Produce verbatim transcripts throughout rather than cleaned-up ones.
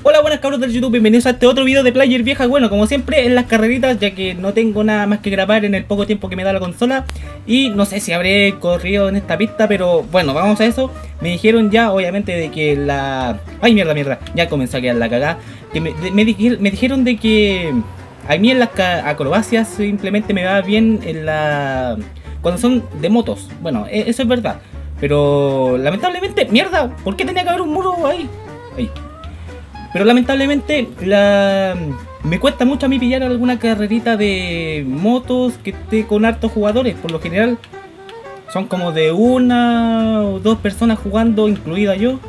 Hola, buenas cabros del YouTube, bienvenidos a este otro video de Player Vieja. Bueno, como siempre en las carreritas, ya que no tengo nada más que grabar en el poco tiempo que me da la consola. Y no sé si habré corrido en esta pista, pero bueno, vamos a eso. Me dijeron ya, obviamente, de que la... Ay, mierda, mierda, ya comenzó a quedar la cagada. Que me, de, me, me dijeron de que a mí en las acrobacias simplemente me va bien en la... cuando son de motos. Bueno, eso es verdad. Pero lamentablemente, mierda, ¿por qué tenía que haber un muro ahí? Ahí. Pero lamentablemente la... me cuesta mucho a mí pillar alguna carrerita de motos que esté con hartos jugadores. Por lo general son como de una o dos personas jugando, incluida yo.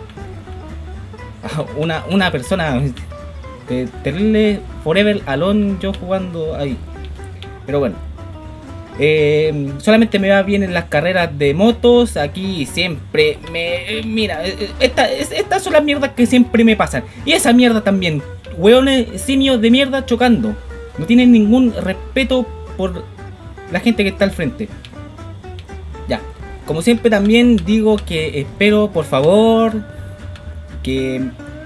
Una, una persona de terrible forever alone yo jugando ahí. Pero bueno, eh, solamente me va bien en las carreras de motos. Aquí siempre me... Mira, esta, estas son las mierdas que siempre me pasan. Y esa mierda también. Hueones simios de mierda chocando. No tienen ningún respeto por la gente que está al frente. Ya. Como siempre también digo que espero, por favor, que...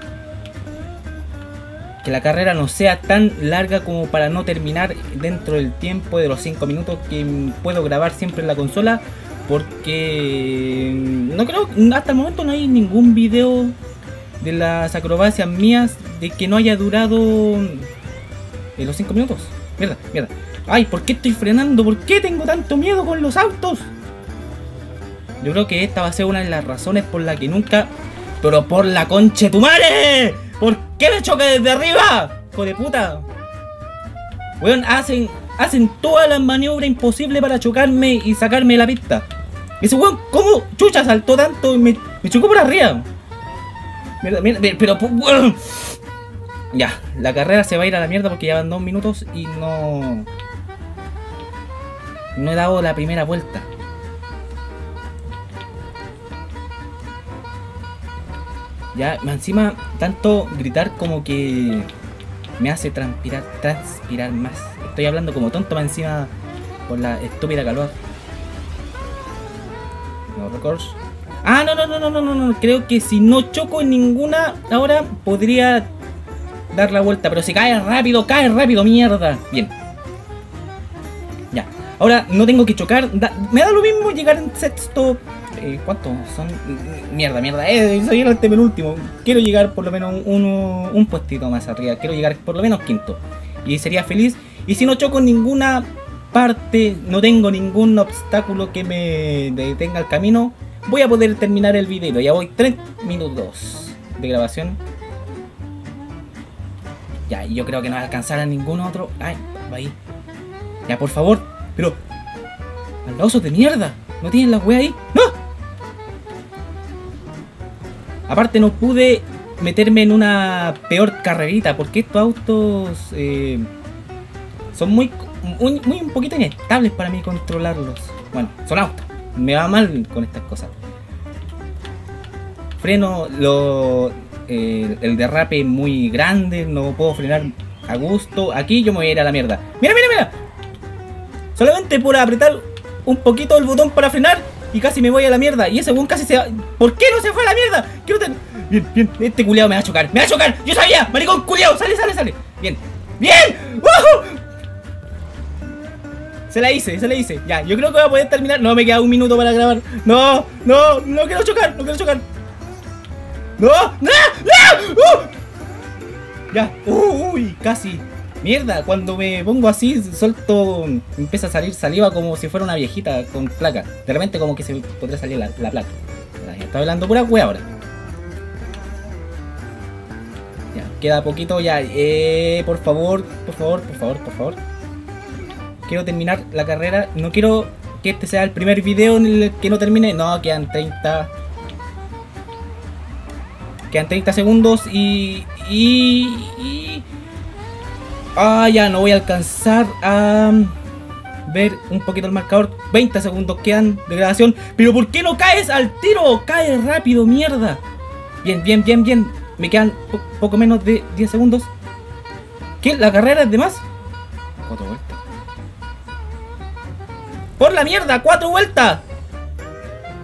que la carrera no sea tan larga como para no terminar dentro del tiempo de los cinco minutos que puedo grabar siempre en la consola. Porque no creo, hasta el momento no hay ningún video de las acrobacias mías de que no haya durado eh, los cinco minutos. Mierda, mierda. Ay, ¿por qué estoy frenando? ¿Por qué tengo tanto miedo con los autos? Yo creo que esta va a ser una de las razones por la que nunca... Pero por la concha de tu madre, ¿por qué me choca desde arriba? Hijo de puta. Weón, hacen, hacen todas las maniobras imposibles para chocarme y sacarme de la pista. Ese weón, ¿cómo chucha saltó tanto y me, me chocó por arriba? Mierda, mierda, pero... Bueno. Ya, la carrera se va a ir a la mierda porque ya van dos minutos y no... No he dado la primera vuelta. Ya, encima, tanto gritar como que me hace transpirar, transpirar más. Estoy hablando como tonto más encima por la estúpida calor. No records. Ah, no, no, no, no, no, no, no. Creo que si no choco en ninguna ahora podría dar la vuelta. Pero si cae rápido, cae rápido, mierda. Bien. Ya. Ahora no tengo que chocar. Da, me da lo mismo llegar en sexto. Eh, ¿Cuántos son? Mierda, mierda, eh, soy el penúltimo. Quiero llegar por lo menos un, un, un puestito más arriba. Quiero llegar por lo menos quinto. Y sería feliz. Y si no choco en ninguna parte, no tengo ningún obstáculo que me detenga el camino, voy a poder terminar el video. Ya voy tres minutos de grabación. Ya, yo creo que no va a alcanzar a ningún otro. Ay, va ahí. Ya, por favor. Pero... ¡Al oso de mierda! ¿No tienen la wea ahí? ¡No! Aparte no pude meterme en una peor carrerita porque estos autos eh, son muy, muy, muy un poquito inestables para mí controlarlos. Bueno, son autos. Me va mal con estas cosas. Freno, lo, eh, el derrape es muy grande, no puedo frenar a gusto. Aquí yo me voy a ir a la mierda. ¡Mira, mira, mira! Solamente por apretar un poquito el botón para frenar y casi me voy a la mierda. Y ese buen casi se va... ¿Por qué no se fue a la mierda? Quiero ten... Bien, bien, este culiao me va a chocar. ¡Me va a chocar! ¡Yo sabía! ¡Maricón culiao! ¡Sale, sale, sale! Bien, bien. ¡Woohoo! Se la hice, se la hice. Ya, yo creo que voy a poder terminar. No, me queda un minuto para grabar. No, no, no quiero chocar, no quiero chocar. No, no, no. Uh. Ya, uh, uy, casi. Mierda, cuando me pongo así, suelto, empieza a salir saliva como si fuera una viejita con placa. De repente como que se podría salir la, la placa. Ya está hablando pura wea ahora. Ya, queda poquito ya. Eh, por favor, por favor, por favor, por favor. Quiero terminar la carrera. No quiero que este sea el primer video en el que no termine. No, quedan treinta. Quedan treinta segundos y... y, y Ah, ya no voy a alcanzar a ver un poquito el marcador. veinte segundos quedan de grabación. Pero ¿por qué no caes al tiro? Cae rápido, mierda. Bien, bien, bien, bien. Me quedan po poco menos de diez segundos. ¿Qué? ¿La carrera es de más? Cuatro vueltas. ¡Por la mierda! ¡Cuatro vueltas!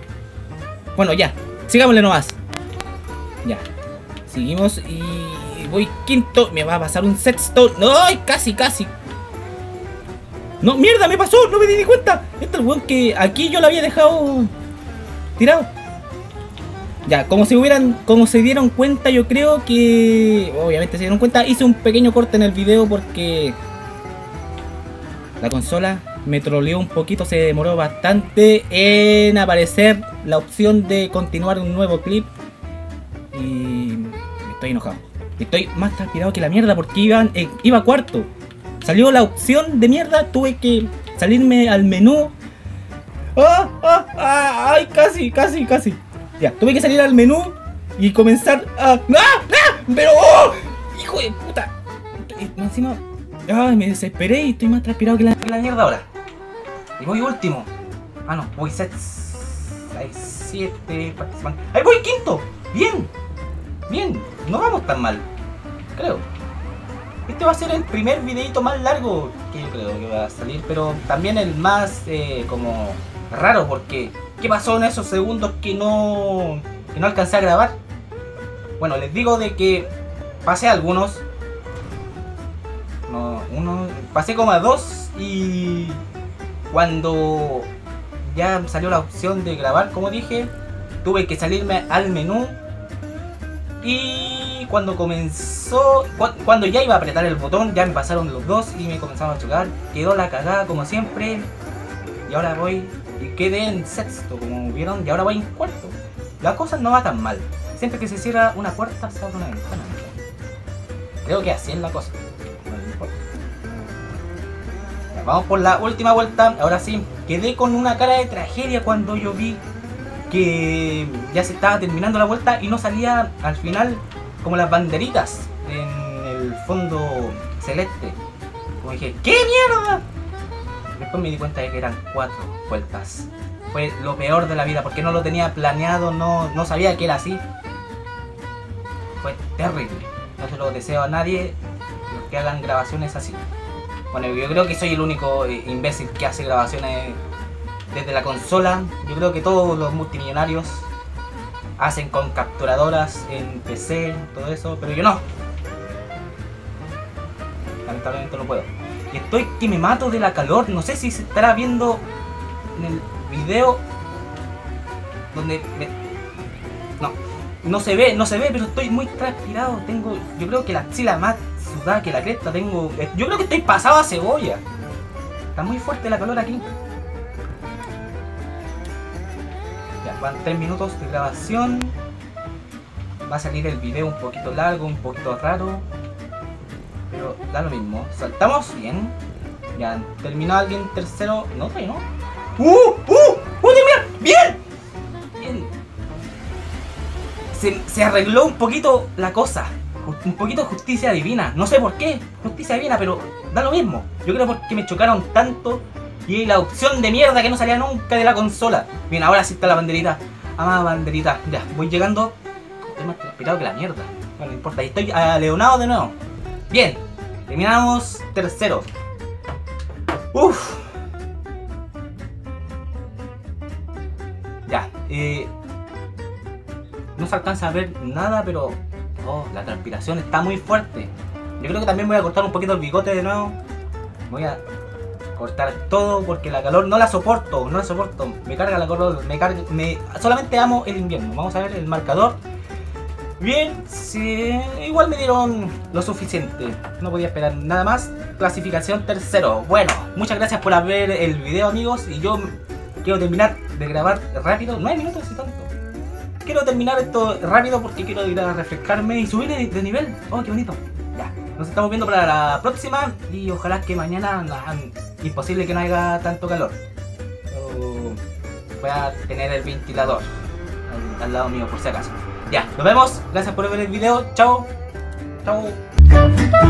Bueno, ya. Sigámosle nomás. Ya. Seguimos y... voy quinto. Me va a pasar un sexto. No, casi, casi. No, mierda, me pasó, no me di ni cuenta. Este es el weón que aquí yo lo había dejado tirado. Ya, como se hubieran, como se dieron cuenta, yo creo que obviamente se dieron cuenta, hice un pequeño corte en el video porque la consola me troleó un poquito, se demoró bastante en aparecer la opción de continuar un nuevo clip. Y estoy enojado. Estoy más transpirado que la mierda porque iba, eh, iba cuarto. Salió la opción de mierda, tuve que salirme al menú. ¡Ah! ¡Ah! ¡Ah! ¡Ay! Casi, casi, casi. Ya, tuve que salir al menú y comenzar a... ¡Ah! ¡Ah! ¡Pero! ¡Oh! ¡Hijo de puta! Y encima... ¡Ay! Me desesperé y estoy más transpirado que la, que la mierda ahora. Y voy último. Ah, no, voy seis, siete participantes. ¡Ahí voy quinto! ¡Bien! Bien, no vamos tan mal, creo. Este va a ser el primer videito más largo que yo creo que va a salir, pero también el más eh, como raro, porque ¿qué pasó en esos segundos que no, que no alcancé a grabar? Bueno, les digo de que pasé algunos. No, uno, pasé como a dos y cuando ya salió la opción de grabar, como dije, tuve que salirme al menú. Y cuando comenzó, cu cuando ya iba a apretar el botón, ya me pasaron los dos y me comenzaron a chocar. Quedó la cagada como siempre. Y ahora voy, y quedé en sexto, como vieron, y ahora voy en cuarto. La cosa no va tan mal. Siempre que se cierra una puerta, se abre una ventana. Creo que así es la cosa. No importa. Ya, vamos por la última vuelta. Ahora sí, quedé con una cara de tragedia cuando yo vi que ya se estaba terminando la vuelta y no salía al final como las banderitas en el fondo celeste. Como dije, ¿qué mierda? Después me di cuenta de que eran cuatro vueltas. Fue lo peor de la vida porque no lo tenía planeado, no, no sabía que era así. Fue terrible. No se lo deseo a nadie los que hagan grabaciones así. Bueno, yo creo que soy el único imbécil que hace grabaciones desde la consola. Yo creo que todos los multimillonarios hacen con capturadoras en P C, todo eso, pero yo no. Lamentablemente no puedo. Y estoy que me mato de la calor. No sé si se estará viendo en el video donde me... no, no se ve, no se ve, pero estoy muy transpirado. Tengo, yo creo que la axila más sudada que la cresta. Tengo, yo creo que estoy pasado a cebolla. Está muy fuerte la calor aquí. Ya, van tres minutos de grabación. Va a salir el video un poquito largo, un poquito raro, pero da lo mismo. Saltamos bien. Ya, terminó alguien tercero. No, todavía no. ¡Uh! ¡Uh! ¡Uh! ¡Mira! ¡Bien! Bien. Se, se arregló un poquito la cosa. Un poquito justicia divina. No sé por qué. Justicia divina, pero da lo mismo. Yo creo porque me chocaron tanto. Y la opción de mierda que no salía nunca de la consola. Bien, ahora sí está la banderita. Amada banderita. Ya, voy llegando. Estoy más transpirado que la mierda. Bueno, no importa. Y estoy a Leonado de nuevo. Bien, terminamos tercero. Uff. Ya, eh, no se alcanza a ver nada, pero oh, la transpiración está muy fuerte. Yo creo que también voy a cortar un poquito el bigote de nuevo. Voy a cortar todo porque la calor no la soporto, no la soporto. Me carga la calor, me carga, me, solamente amo el invierno. Vamos a ver el marcador. Bien, sí, igual me dieron lo suficiente. No podía esperar nada más. Clasificación tercero. Bueno, muchas gracias por ver el video, amigos. Y yo quiero terminar de grabar rápido. nueve minutos y tanto. Quiero terminar esto rápido porque quiero ir a refrescarme y subir de, de nivel. Oh, qué bonito. Ya, nos estamos viendo para la próxima. Y ojalá que mañana, no, imposible que no haya tanto calor. Pero voy a tener el ventilador al, al lado mío por si acaso. Ya, nos vemos. Gracias por ver el video. Chao. Chao.